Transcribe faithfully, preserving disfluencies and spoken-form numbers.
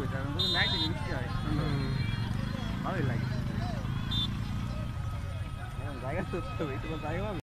হয়েছে আর নাইটে বৃষ্টি হয় ভালোই লাগে জায়গা তো তোমার জায়গা